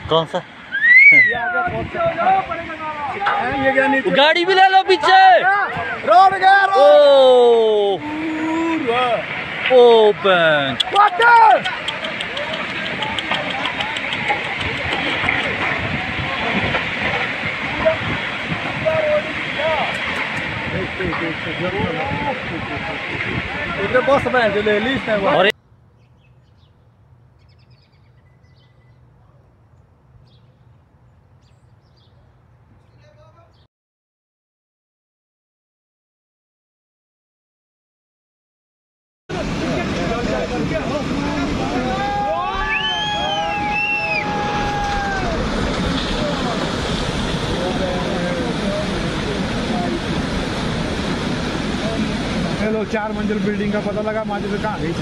कौन सा? ये क्या नीचे? गाड़ी भी ले लो पीछे। रोड गया रोड। ओपन। इधर बस में जो ले ली इसने। हेलो 4 मंजिल बिल्डिंग का पता लगा माजी कहाँ गई?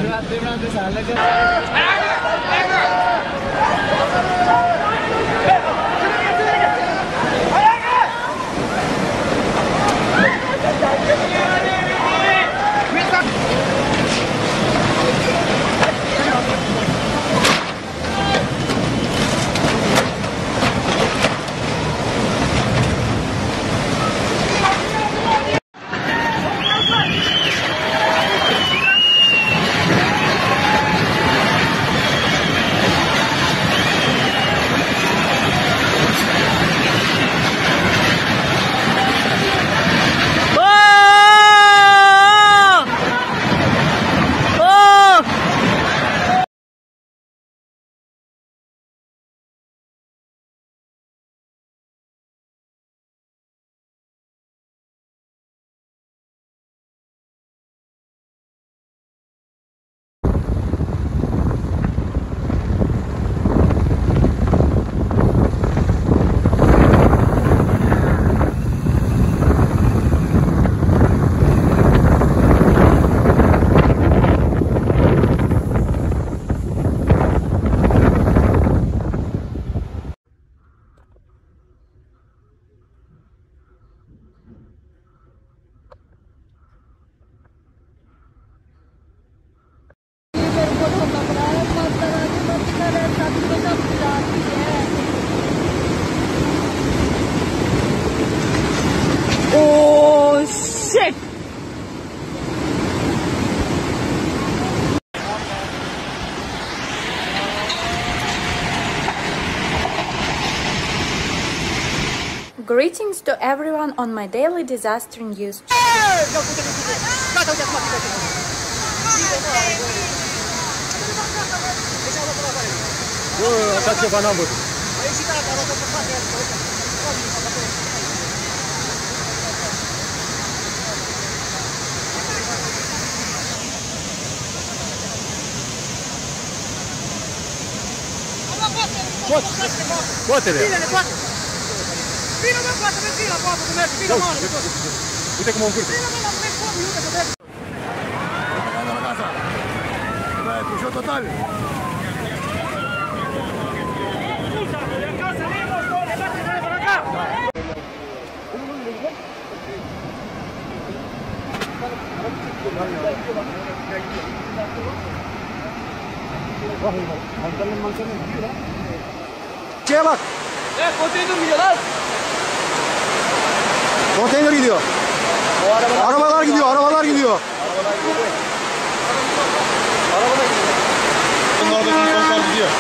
Oh shit! Greetings to everyone on my daily disaster news. Quattere! Fino a 4 mezzina, poco, fino a mano. Vedi come un curto. Andiamo alla casa. Beh, puscio totale. Scusate, a casa lì non sto, le fate per la casa. Şeye bak. Konteyner gidiyor lan. Konteyner gidiyor. Arabalar gidiyor, arabalar gidiyor. Arabalar gidiyor. Bunlar da konser gidiyor.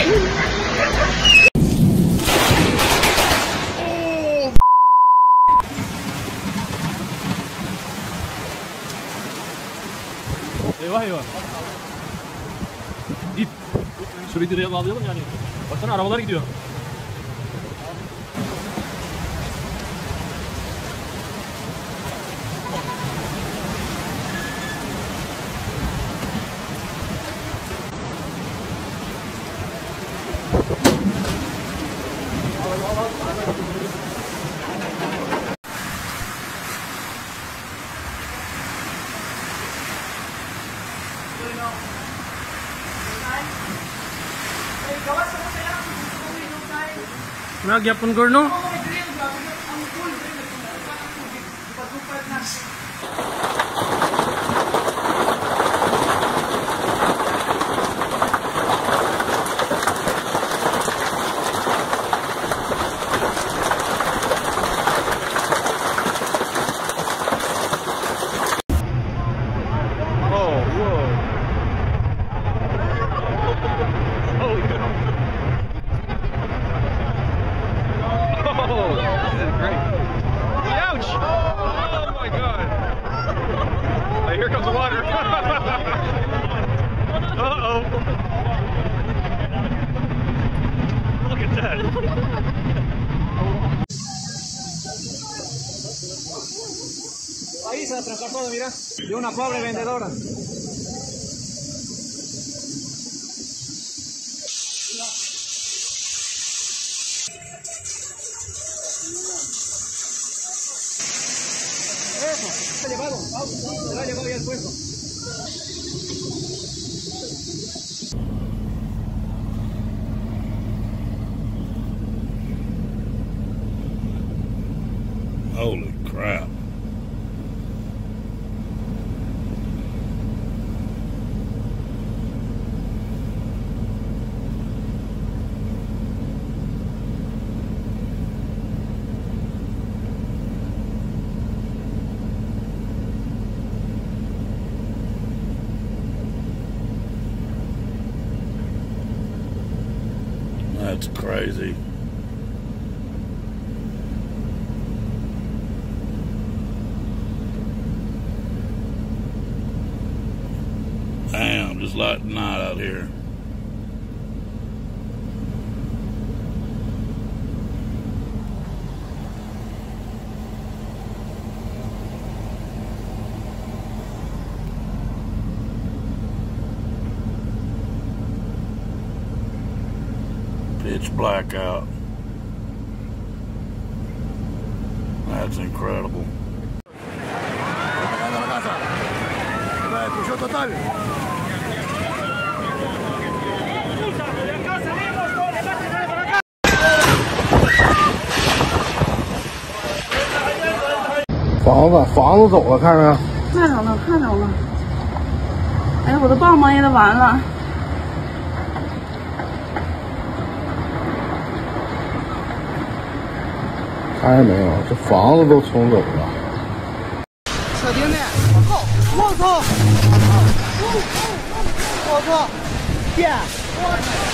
Eyvah eyvah. Git. Şurayı direğe bağlayalım yani. Baksana arabalar gidiyor. Nagyapon gorno. Here comes the water. Uh-oh. Look at that. Ahí se va a trancar todo, mira. De una pobre vendedora. Eso, se lo ha llevado. Se lo ha llevado ya el puesto. Holy crap. That's crazy. Damn, just like the night out here. Pitch black out. That's incredible. 房子走了，看着没有？ 看着了，看着了。哎呀，我的爸妈也都完了。 看见没有？这房子都冲走了。 车顶的，我操！我操！爹！